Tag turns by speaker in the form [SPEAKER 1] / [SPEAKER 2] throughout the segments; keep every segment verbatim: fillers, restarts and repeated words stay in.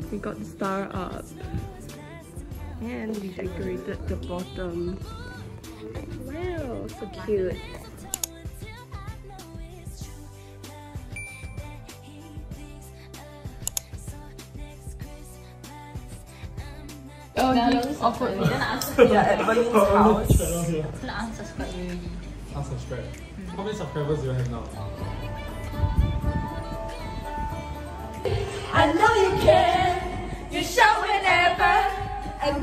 [SPEAKER 1] We got the star up. And we decorated the bottom. Wow, so cute.
[SPEAKER 2] Oh, he offered me. Yeah, at Berlin's house. Unsubscribe already.
[SPEAKER 3] Unsubscribe. How many subscribers do you have now?
[SPEAKER 2] I know you can. You show whenever. And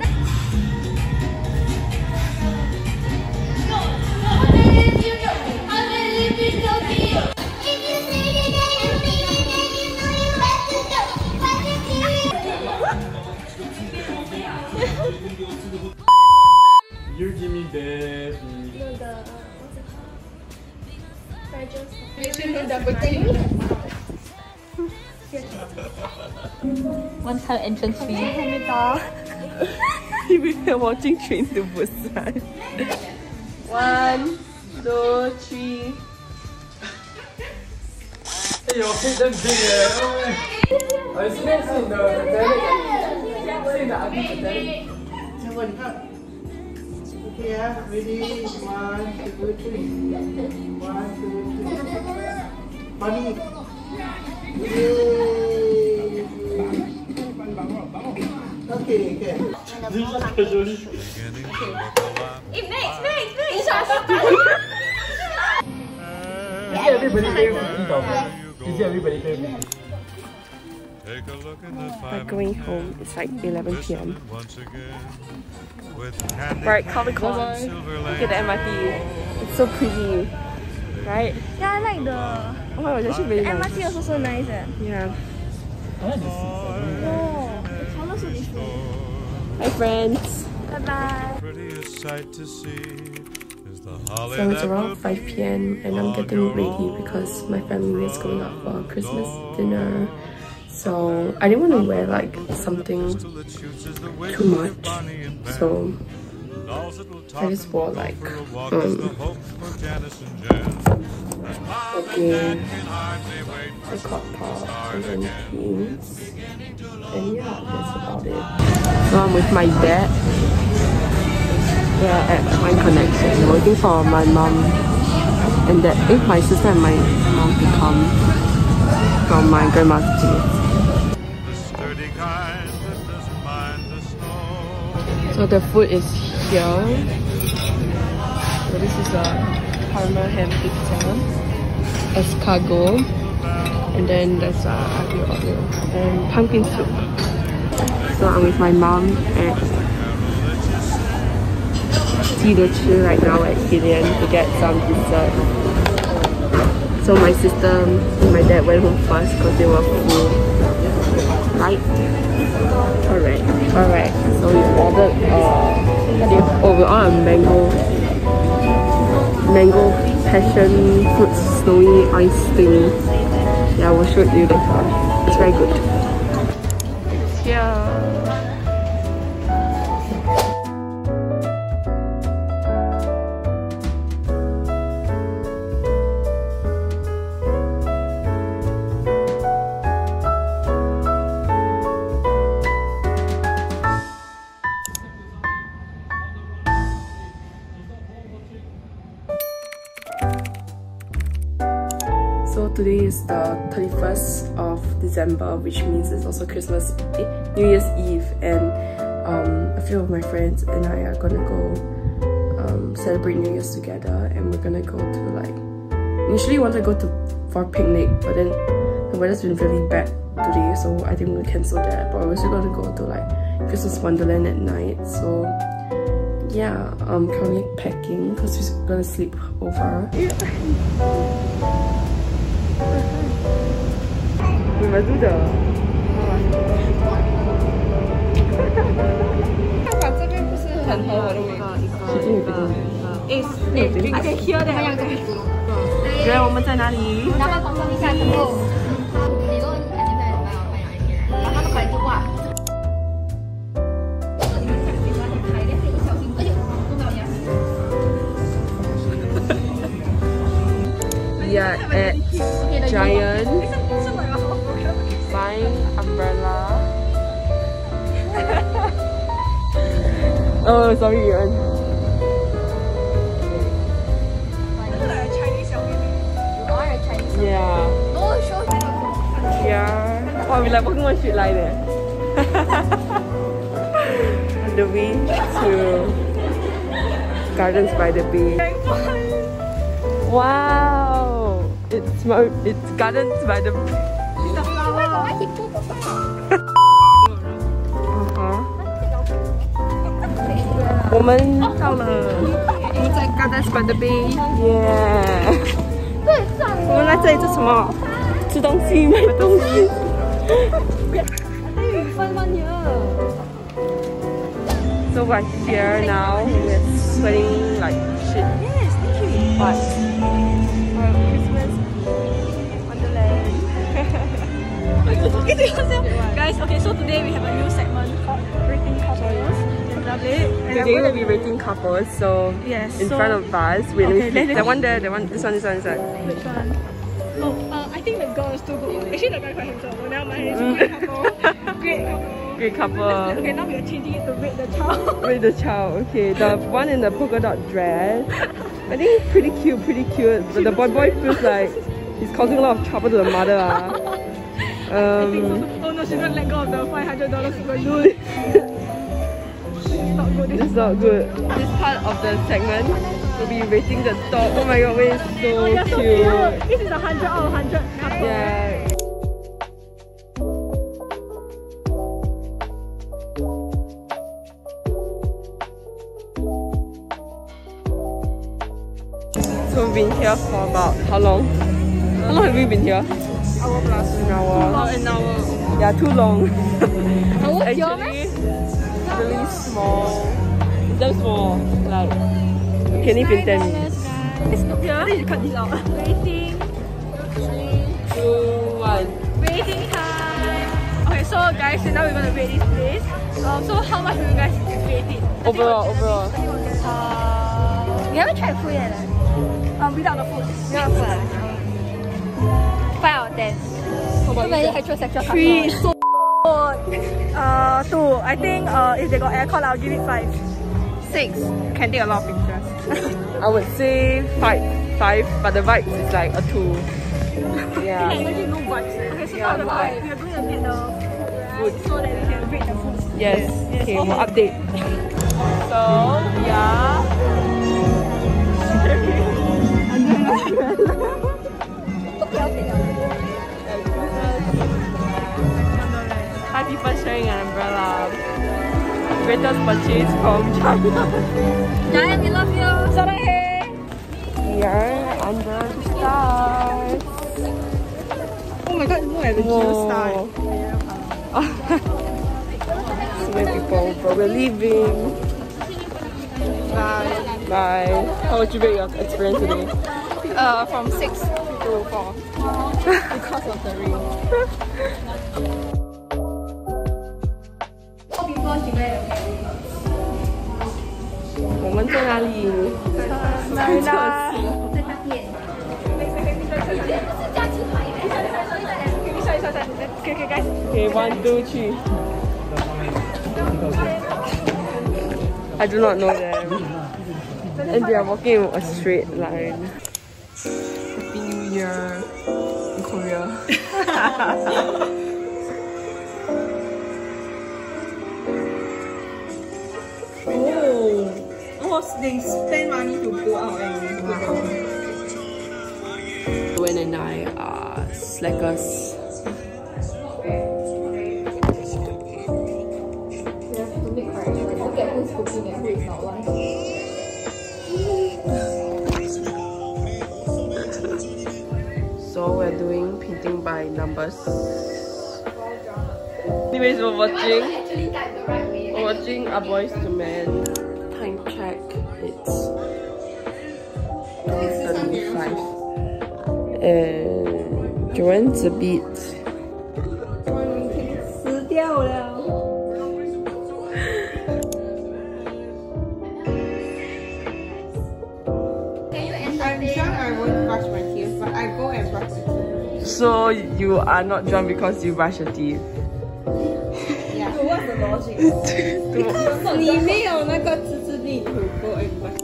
[SPEAKER 3] You give me baby.
[SPEAKER 4] No, the what's it called? Fragile. Make sure you double thing.
[SPEAKER 2] one time entrance fee.
[SPEAKER 1] We are watching Train to Busan. One, two, three.
[SPEAKER 3] Hey, your head damn big eh. I see that in the Titanic. See in the ugly Titanic.
[SPEAKER 5] Okay, yeah, ready? One, two, three. One, two, three. Funny. Yay! Okay, okay.
[SPEAKER 3] Casually.
[SPEAKER 4] Hey, next, next, next.
[SPEAKER 3] Is everybody pay fifty dollars? Is everybody pay fifty?
[SPEAKER 1] We're going home. It's like eleven p m We're at Comic Con. Look at the M R T. It's so pretty, right?
[SPEAKER 4] Yeah, I like the
[SPEAKER 1] Oh my god, it's actually really
[SPEAKER 4] M R
[SPEAKER 1] nice.
[SPEAKER 4] T also so nice. Eh?
[SPEAKER 1] Yeah.
[SPEAKER 3] I like the seats.
[SPEAKER 4] Oh, the colors so different.
[SPEAKER 1] Hi friends.
[SPEAKER 4] Bye bye.
[SPEAKER 1] So it's around five p m and I'm getting ready because my family is going out for Christmas dinner. So I didn't want to wear like something too much. So I just wore like um okay, I got top and then jeans. And yeah, that's about it. So I'm with my dad. Yeah, at my connection, waiting for my mom and dad. Eh, my sister and my mom to come from my grandma's place. So the food is here. So this is a caramel ham pizza, escargot, and then there's a aglio olio and pumpkin soup. So I'm with my mom at Chi right now at Hillian to get some dessert. So my sister and my dad went home first because they were full. Right? Alright, alright. So we ordered uh oh we ordered a mango mango passion fruit snowy ice thing. Yeah, I will show it to you later. It's very good. It's here. So today is the thirty-first of December, which means it's also Christmas, eh, New Year's Eve, and um, a few of my friends and I are gonna go um, celebrate New Year's together, and we're gonna go to like, initially we wanted to go to for a picnic, but then the weather's been really bad today, so I think we'll cancel that, but we're still gonna go to like Christmas Wonderland at night. So yeah, I'm currently packing because we're gonna sleep over. We must do the... I can hear that. 觉得我们在哪里？然后放松一下之后，你都安静在把我拍下一片，把他们拐住啊。We are at Giant buying umbrella Oh, sorry, Yuan. Yeah.
[SPEAKER 2] No, show him.
[SPEAKER 1] Yeah. Oh, we like walking one straight line there. On the way to Gardens by the Bay. Wow! It's my, it's Gardens by the Bay. Uh-huh. 我们到了，我们在 Gardens by the Bay。Yeah。我们来这里做什么？吃东西，买东西。So we're here now. We're sweating like shit.
[SPEAKER 2] Yes, literally.
[SPEAKER 1] But our Christmas wonderland.
[SPEAKER 2] Guys, okay, so today we have a new segment called Rating Couples. It's lovely.
[SPEAKER 1] Today we'll be rating couples. So
[SPEAKER 2] Yes,
[SPEAKER 1] in
[SPEAKER 2] so-
[SPEAKER 1] front of us, we
[SPEAKER 2] Okay,
[SPEAKER 1] okay,
[SPEAKER 2] let-
[SPEAKER 1] the one there, the one, this one, this one, this one.
[SPEAKER 2] Which one? Oh, uh, I think the girl is too good. Actually, the guy quite handsome. Oh, never mind. It's a great couple. Great couple.
[SPEAKER 1] Great couple.
[SPEAKER 2] Okay, now we are changing it to rate the child.
[SPEAKER 1] Wait, the child. Okay, the one in the polka dot dress. I think it's pretty cute, pretty cute. But the boy boy feels like he's causing a lot of trouble to the mother. Ah. Um,
[SPEAKER 2] Oh no, she's gonna let go of the five hundred dollars balloon. It's not good.
[SPEAKER 1] it's not good. This part of the segment will be rating the dog. Oh my god, wait, it's so
[SPEAKER 2] Oh, you're so
[SPEAKER 1] cute.
[SPEAKER 2] cute. This is a hundred out of hundred couple.
[SPEAKER 1] Yeah. So we've been here for about how long? How long have we been here?
[SPEAKER 2] Hour plus.
[SPEAKER 1] An hour.
[SPEAKER 2] About an hour.
[SPEAKER 1] Yeah, too long.
[SPEAKER 2] Hour?
[SPEAKER 1] Actually, really small. It's damn small. Like, you can live in ten minutes.
[SPEAKER 2] It's not here. I think you cut this out. Rating.
[SPEAKER 1] Two, one.
[SPEAKER 2] Rating time. Okay, so guys, so now we're gonna rate this place. Um, so how much will you guys rate it?
[SPEAKER 1] Overall, overall.
[SPEAKER 2] Uh, we haven't tried food yet. eh? Um, without the food. Without the food. Five out of ten.
[SPEAKER 1] How about
[SPEAKER 2] So many
[SPEAKER 1] you?
[SPEAKER 2] heterosexual Three. So uh, two. I think uh, if they got aircon, I'll give it five. Six. Can take a lot of pictures.
[SPEAKER 1] I would say five. Five, but the vibes is like a two. Yeah.
[SPEAKER 2] Imagine no vibes. Okay, so
[SPEAKER 1] Yeah,
[SPEAKER 2] now
[SPEAKER 1] vibe.
[SPEAKER 2] we are going to get the food so that we can rate the food.
[SPEAKER 1] Yes. Okay, we'll update. So, yeah. Five people sharing an umbrella. Greatest purchase from China.
[SPEAKER 2] Giant, we love you. Sarang hey.
[SPEAKER 1] We are under the stars.
[SPEAKER 2] Oh my god, look at the
[SPEAKER 1] Whoa. So many people, but we're leaving.
[SPEAKER 2] Bye.
[SPEAKER 1] Bye. How would you rate your experience today?
[SPEAKER 2] Uh, from six to four. Because of the ring. Before she wear the ring.
[SPEAKER 1] 我们在哪里？
[SPEAKER 2] 来啦！
[SPEAKER 4] 在那边。
[SPEAKER 2] Okay, okay, guys.
[SPEAKER 1] Okay, one, two, three. I do not know them. And they are walking in a straight line. Happy New Year in Korea.
[SPEAKER 5] Oh, oh, they spend money to go out and wow.
[SPEAKER 1] Gwen and I are slackers. So we're doing painting by numbers. Anyways, we're watching. We're watching A Boys to Men. Time check. It's two thirty-five. And Joanne's a bit.
[SPEAKER 2] 死掉了。
[SPEAKER 5] I'm sure I won't brush my teeth, but I go and brush my teeth.
[SPEAKER 1] So you are not drunk because you brush your teeth.
[SPEAKER 5] Yeah.
[SPEAKER 4] the logic.
[SPEAKER 2] 你没有那个自制力 to go and buy.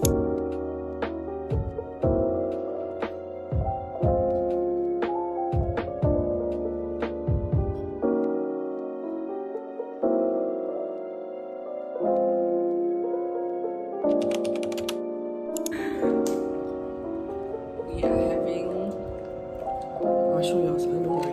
[SPEAKER 1] We are having. I'll show you outside.